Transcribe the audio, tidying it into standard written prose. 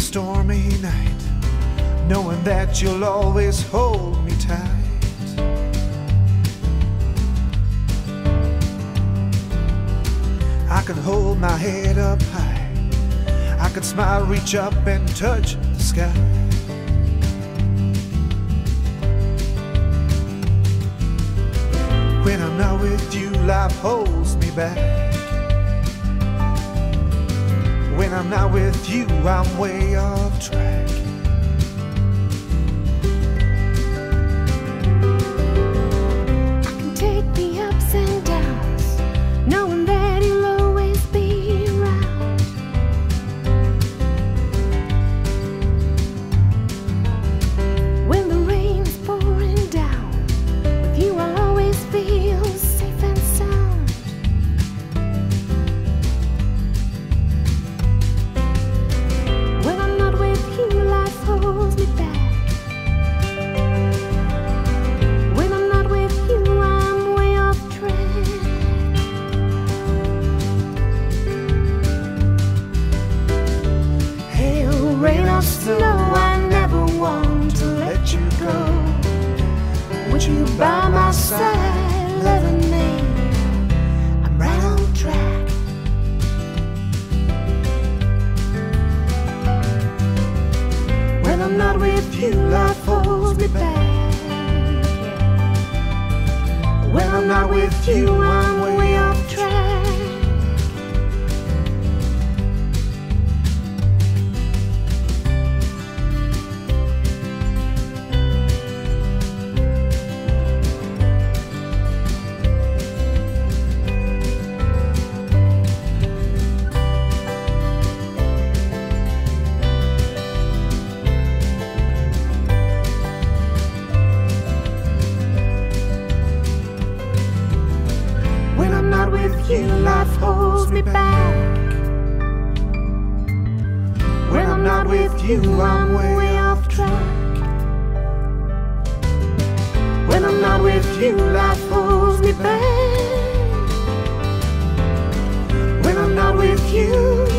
stormy night, knowing that you'll always hold me tight. I could hold my head up high, I could smile, reach up and touch the sky. When I'm not with you, life holds me back. When I'm not with you, I'm way off track. I can take the ups and downs, knowing that you'll always be around. When the rain's pouring down, with you I'll always feel safe and sound. When I'm not with you, life holds me back. When I'm not with you, I'm way off track. Hail, rain or snow, I never want to let you go. With you by my side, loving me, I'm right on track. When I'm not with you, life holds me back. When I'm not with you, I'm way off track. When I'm not with you, life holds me back. When I'm not with you, I'm way off track. When I'm not with you, life holds me back. When I'm not with you,